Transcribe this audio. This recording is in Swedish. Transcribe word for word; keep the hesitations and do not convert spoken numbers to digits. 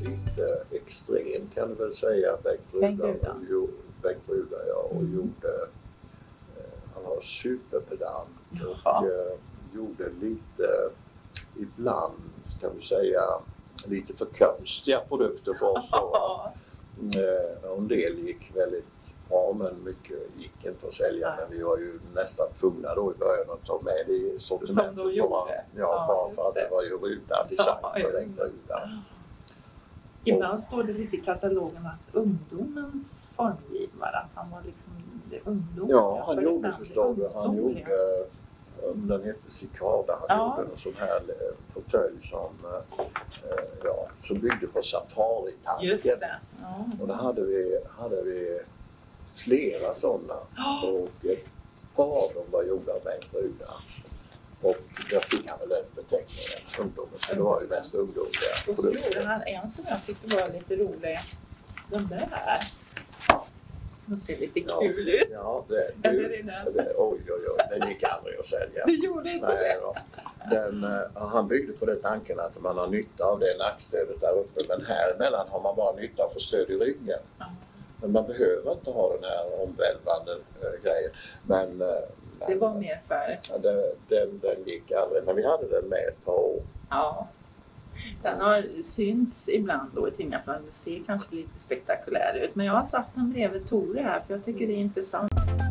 lite extrem kan du väl säga. Bengt-Ruda, Bengt-Ruda ja, och mm. gjorde, eh, han var superpedant och ja. eh, gjorde lite, ibland ska vi säga, lite för konstiga produkter för oss. eh, och en del gick väldigt bra, men mycket gick inte att sälja. Nej. Men vi var ju nästan tvungna då i början att ta med det i sortimentet. Som de gjorde. Bara, ja, ja, bara för att det var ju Ruda design ja, och Bengt-Ruda. Ibland och, står det lite i katalogen att ungdomens formgivare, att han var liksom ungdom. Ja, han gjorde förstår du. Han gjorde, den hette Cicada, han ja. gjorde en sån här fåtölj som, eh, ja, som byggde på safari-tanken. Just det. Ja. Och då hade vi, hade vi flera sådana oh. och ett par av dem var gjorda av Bengt-Ruda. Och där fick han väl den beteckningen, ungdomen, så det var ju mest ungdomliga. Och så gjorde han en som jag tyckte var lite rolig, den där. Den ser lite ja, kul ut. Ja, det, du, Eller är den? det, oj oj oj, den gick aldrig att sälja. Det gjorde inte Nej, det. Då. Den, uh, han byggde på den tanken att man har nytta av det nackstödet där uppe, men här emellan har man bara nytta av att få stöd i ryggen. Mm. Men man behöver inte ha den här omvälvande uh, grejen. Men, uh, det var mer för... Ja, den, den, den gick aldrig, men vi hade den med ett par år. Ja. Den har synts ibland då i tidningar för att det ser kanske lite spektakulär ut. Men jag har satt den bredvid Tore här för jag tycker det är intressant.